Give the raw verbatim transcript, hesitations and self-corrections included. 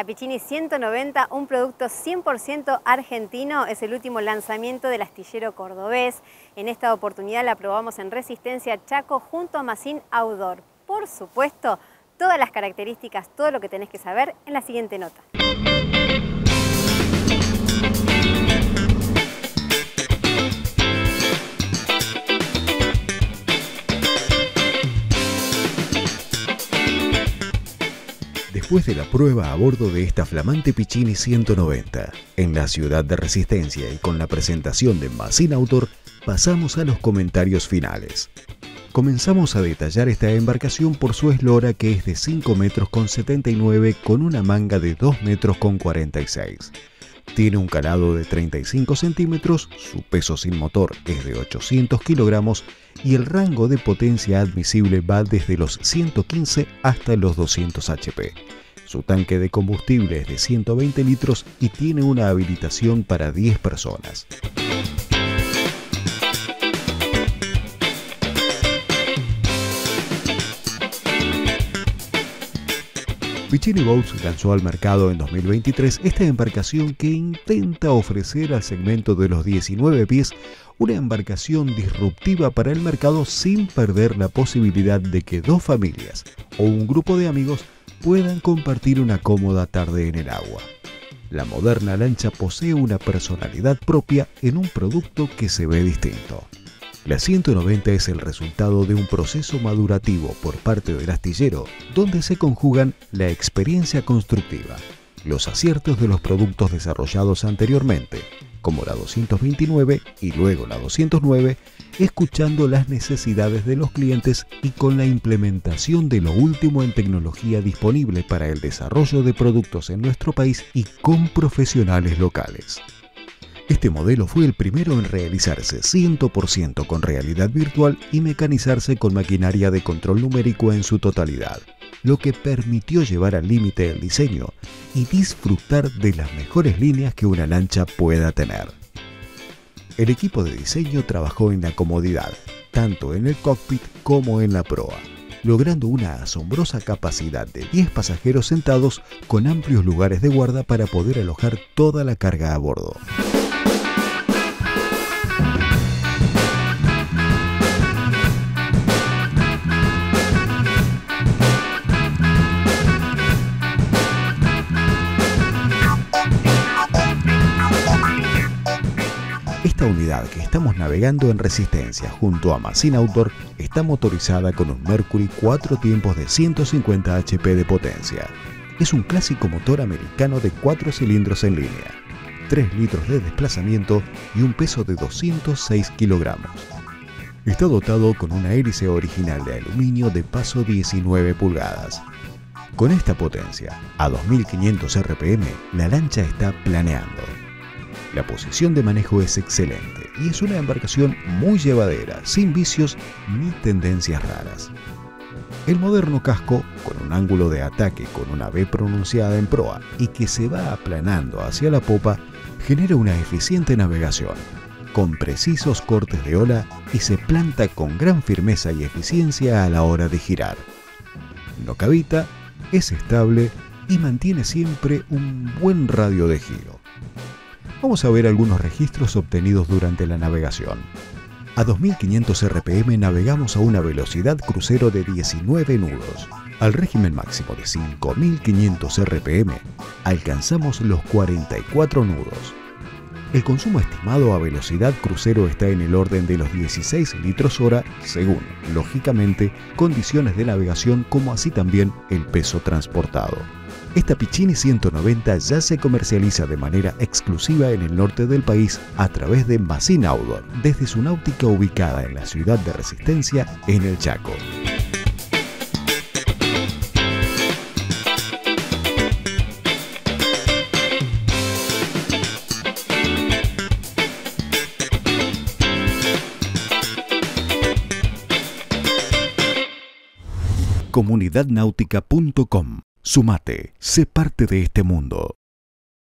La Piccini ciento noventa, un producto cien por ciento argentino, es el último lanzamiento del astillero cordobés. En esta oportunidad la probamos en Resistencia Chaco junto a Masín Outdoor. Por supuesto, todas las características, todo lo que tenés que saber en la siguiente nota. Después de la prueba a bordo de esta flamante Piccini ciento noventa, en la ciudad de Resistencia y con la presentación de Masín Outdoor, pasamos a los comentarios finales. Comenzamos a detallar esta embarcación por su eslora, que es de cinco metros con setenta y nueve con una manga de dos metros con cuarenta y seis. Tiene un calado de treinta y cinco centímetros, su peso sin motor es de ochocientos kilogramos y el rango de potencia admisible va desde los ciento quince hasta los doscientos hache pe. Su tanque de combustible es de ciento veinte litros y tiene una habilitación para diez personas. Piccini Boats lanzó al mercado en dos mil veintitrés esta embarcación que intenta ofrecer al segmento de los diecinueve pies una embarcación disruptiva para el mercado sin perder la posibilidad de que dos familias o un grupo de amigos puedan compartir una cómoda tarde en el agua. La moderna lancha posee una personalidad propia en un producto que se ve distinto. La ciento noventa es el resultado de un proceso madurativo por parte del astillero, donde se conjugan la experiencia constructiva, los aciertos de los productos desarrollados anteriormente, como la doscientos veintinueve y luego la doscientos nueve, escuchando las necesidades de los clientes y con la implementación de lo último en tecnología disponible para el desarrollo de productos en nuestro país y con profesionales locales. Este modelo fue el primero en realizarse cien por ciento con realidad virtual y mecanizarse con maquinaria de control numérico en su totalidad, lo que permitió llevar al límite el diseño y disfrutar de las mejores líneas que una lancha pueda tener. El equipo de diseño trabajó en la comodidad, tanto en el cockpit como en la proa, logrando una asombrosa capacidad de diez pasajeros sentados con amplios lugares de guarda para poder alojar toda la carga a bordo. Esta unidad que estamos navegando en Resistencia junto a Masín Outdoor está motorizada con un Mercury cuatro tiempos de ciento cincuenta hache pe de potencia. Es un clásico motor americano de cuatro cilindros en línea, tres litros de desplazamiento y un peso de doscientos seis kilogramos. Está dotado con una hélice original de aluminio de paso diecinueve pulgadas. Con esta potencia, a dos mil quinientos erre pe eme, la lancha está planeando. La posición de manejo es excelente y es una embarcación muy llevadera, sin vicios ni tendencias raras. El moderno casco, con un ángulo de ataque con una ve pronunciada en proa y que se va aplanando hacia la popa, genera una eficiente navegación, con precisos cortes de ola y se planta con gran firmeza y eficiencia a la hora de girar. No cavita, es estable y mantiene siempre un buen radio de giro. Vamos a ver algunos registros obtenidos durante la navegación. A dos mil quinientos erre pe eme navegamos a una velocidad crucero de diecinueve nudos. Al régimen máximo de cinco mil quinientos erre pe eme alcanzamos los cuarenta y cuatro nudos. El consumo estimado a velocidad crucero está en el orden de los dieciséis litros hora, según, lógicamente, condiciones de navegación como así también el peso transportado. Esta Piccini ciento noventa ya se comercializa de manera exclusiva en el norte del país a través de Masín Outdoor, desde su náutica ubicada en la ciudad de Resistencia, en el Chaco. comunidad náutica punto com. Sumate, sé parte de este mundo.